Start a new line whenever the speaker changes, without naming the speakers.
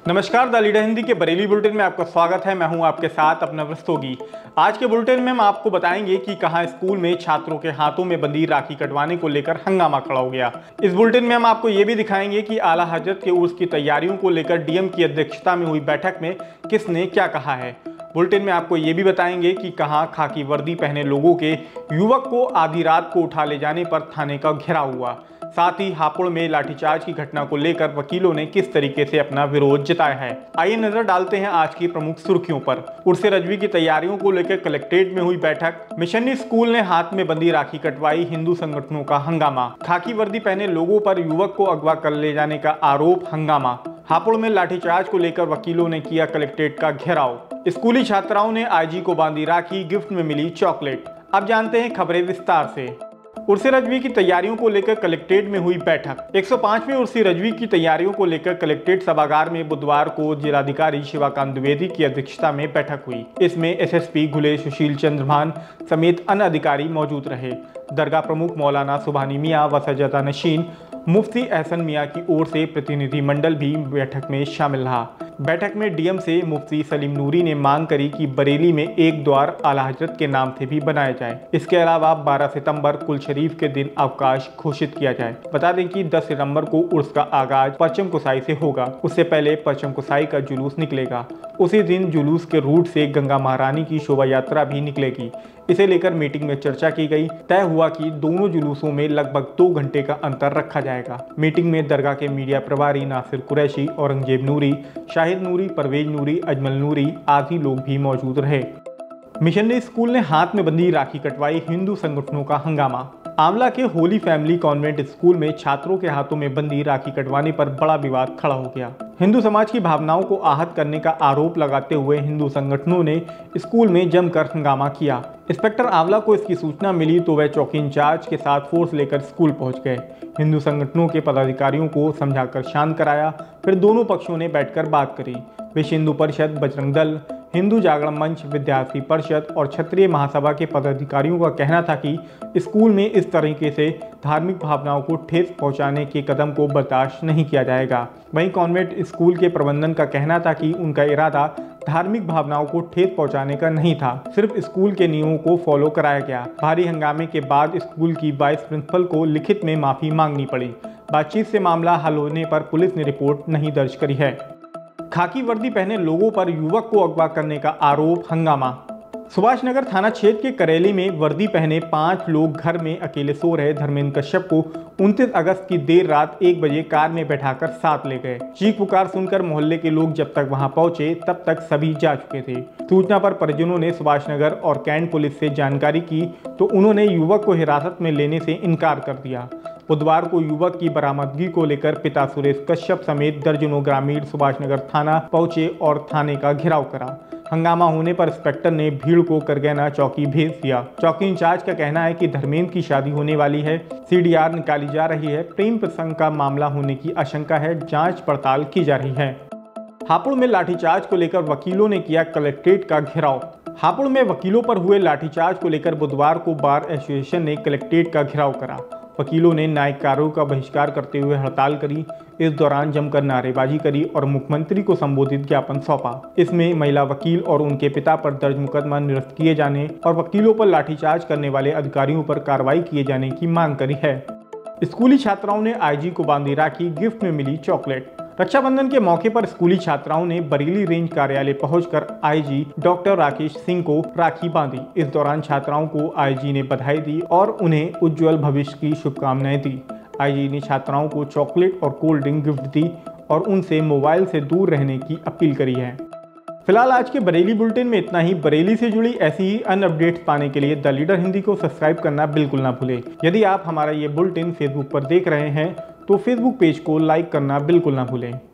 नमस्कार, the leader Hindi के Bareilly bulletin में आपका स्वागत है। मैं हूं आपके साथ अपना रस्तोगी। आज के बुलेटिन में हम आपको बताएंगे कि कहां स्कूल में छात्रों के हाथों में बंधी राखी कटवाने को लेकर हंगामा खड़ा हो गया। इस बुलेटिन में हम आपको ये भी दिखाएंगे कि आला हजरत के उर्स की तैयारियों को लेकर डीएम की अध्यक्षता में हुई बैठक में किसने क्या कहा है। बुलेटिन में आपको ये भी बताएंगे कि कहां खाकी वर्दी पहने लोगों के युवक को आधी रात को उठा ले जाने पर थाने का घेराव हुआ। साथ ही हापुड़ में लाठीचार्ज की घटना को लेकर वकीलों ने किस तरीके से अपना विरोध जताया है। आइए नजर डालते हैं आज की प्रमुख सुर्खियों पर। उर्से रजवी की तैयारियों को लेकर कलेक्ट्रेट में हुई बैठक। मिशनरी स्कूल ने हाथ में बंदी राखी कटवाई, हिंदू संगठनों का हंगामा। खाकी वर्दी पहने लोगों पर युवक को अगवा कर ले जाने का आरोप, हंगामा। हापुड़ में लाठीचार्ज को लेकर वकीलों ने किया कलेक्ट्रेट का घेराव। स्कूली छात्राओं ने आईजी को बांधी राखी, गिफ्ट में मिली चॉकलेट। अब जानते हैं खबरें विस्तार से। उर्से रजवी की तैयारियों को लेकर कलेक्ट्रेट में हुई बैठक। 105वीं उर्से रजवी की तैयारियों को लेकर कलेक्ट्रेट सभागार में बुधवार को जिलाधिकारी शिवाकांत द्विवेदी की अध्यक्षता में बैठक हुई। इसमें एसएसपी घुले सुशील चंद्रभान समेत अन्य अधिकारी मौजूद रहे। दरगाह प्रमुख मौलाना सुभानी मियां व सज्जादा नशीन, मुफ्ती एहसन मियां की ओर से प्रतिनिधि मंडल भी बैठक में शामिल रहा। बैठक में डीएम से मुफ्ती सलीम नूरी ने मांग करी कि बरेली में एक द्वार आला हजरत के नाम से भी बनाया जाए। इसके अलावा 12 सितंबर कुल शरीफ के दिन अवकाश घोषित किया जाए। बता दें कि 10 सितंबर को उर्स का आगाज परचम कुसाई से होगा। उससे पहले परचम कुसाई का जुलूस निकलेगा। उसी दिन जुलूस के रूट से गंगा महारानी की शोभा यात्रा भी निकलेगी। इसे लेकर मीटिंग में चर्चा की गई। तय हुआ कि दोनों जुलूसों में लगभग 2 घंटे का अंतर रखा जाएगा। मीटिंग में दरगाह के मीडिया प्रभारी नासिर कुरैशी, औरंगजेब नूरी, शाहिद नूरी, परवेज नूरी, अजमल नूरी आदि लोग भी मौजूद रहे। मिशनरी स्कूल ने हाथ में बंधी राखी कटवाई, हिंदू संगठनों का हंगामा। आंवला के होली फैमिली कॉन्वेंट स्कूल में छात्रों के हाथों में बंधी राखी कटवाने पर बड़ा विवाद खड़ा हो गया। हिंदू समाज की भावनाओं को आहत करने का आरोप लगाते हुए हिंदू संगठनों ने स्कूल में जमकर हंगामा किया। इंस्पेक्टर आंवला को इसकी सूचना मिली तो वह चौकी इंचार्ज के साथ फोर्स लेकर स्कूल पहुंच गए। हिंदू संगठनों के पदाधिकारियों को समझाकर शांत कराया। फिर दोनों पक्षों ने बैठकर बात करी। विश्व हिंदू परिषद, बजरंग दल, हिंदू जागरण मंच, विद्यार्थी परिषद और क्षत्रिय महासभा के पदाधिकारियों का कहना था कि स्कूल में इस तरीके से धार्मिक भावनाओं को ठेस पहुंचाने के कदम को बर्दाश्त नहीं किया जाएगा। वहीं कॉन्वेंट स्कूल के प्रबंधन का कहना था कि उनका इरादा धार्मिक भावनाओं को ठेस पहुंचाने का नहीं था, सिर्फ स्कूल के नियमों को फॉलो कराया गया। भारी हंगामे के बाद स्कूल की वाइस प्रिंसिपल को लिखित में माफी मांगनी पड़ी। बातचीत से मामला हल होने पर पुलिस ने रिपोर्ट नहीं दर्ज करी है। खाकी वर्दी पहने लोगों पर युवक को अगवा करने का आरोप, हंगामा। सुभाष नगर थाना क्षेत्र के करेली में वर्दी पहने 5 लोग घर में अकेले सो रहे धर्मेंद्र कश्यप को 29 अगस्त की देर रात 1 बजे कार में बैठाकर साथ ले गए। चीख पुकार सुनकर मोहल्ले के लोग जब तक वहां पहुंचे तब तक सभी जा चुके थे। सूचना पर परिजनों ने सुभाष नगर और कैंट पुलिस से जानकारी की तो उन्होंने युवक को हिरासत में लेने से इनकार कर दिया। बुधवार को युवक की बरामदगी को लेकर पिता सुरेश कश्यप समेत दर्जनों ग्रामीण सुभाषनगर थाना पहुंचे और थाने का घेराव करा। हंगामा होने पर इंस्पेक्टर ने भीड़ को करगैना चौकी भेज दिया। चौकी इंचार्ज का कहना है कि धर्मेंद्र की शादी होने वाली है, सीडीआर निकाली जा रही है, प्रेम प्रसंग का मामला होने की आशंका है, जांच पड़ताल की जा रही है। हापुड़ में लाठीचार्ज को लेकर वकीलों ने किया कलेक्ट्रेट का घेराव। हापुड़ में वकीलों पर हुए लाठीचार्ज को लेकर बुधवार को बार एसोसिएशन ने कलेक्ट्रेट का घेराव करा। वकीलों ने न्यायिक कार्यों का बहिष्कार करते हुए हड़ताल करी। इस दौरान जमकर नारेबाजी करी और मुख्यमंत्री को संबोधित ज्ञापन सौंपा। इसमें महिला वकील और उनके पिता पर दर्ज मुकदमा निरस्त किए जाने और वकीलों पर लाठीचार्ज करने वाले अधिकारियों पर कार्रवाई किए जाने की मांग करी है। स्कूली छात्राओं ने आईजी को बांधी राखी, गिफ्ट में मिली चॉकलेट। रक्षाबंधन के मौके पर स्कूली छात्राओं ने बरेली रेंज कार्यालय पहुंचकर आईजी डॉक्टर राकेश सिंह को राखी बांधी। इस दौरान छात्राओं को आईजी ने बधाई दी और उन्हें उज्जवल भविष्य की शुभकामनाएं दी। आईजी ने छात्राओं को चॉकलेट और कोल्ड ड्रिंक गिफ्ट दी और उनसे मोबाइल से दूर रहने की अपील करी है। फिलहाल आज के बरेली बुलेटिन में इतना ही। बरेली से जुड़ी ऐसी ही अन्य अपडेट्स पाने के लिए द लीडर हिंदी को सब्सक्राइब करना बिल्कुल ना भूलें। यदि आप हमारा ये बुलेटिन फेसबुक पर देख रहे हैं तो फेसबुक पेज को लाइक करना बिल्कुल ना भूलें।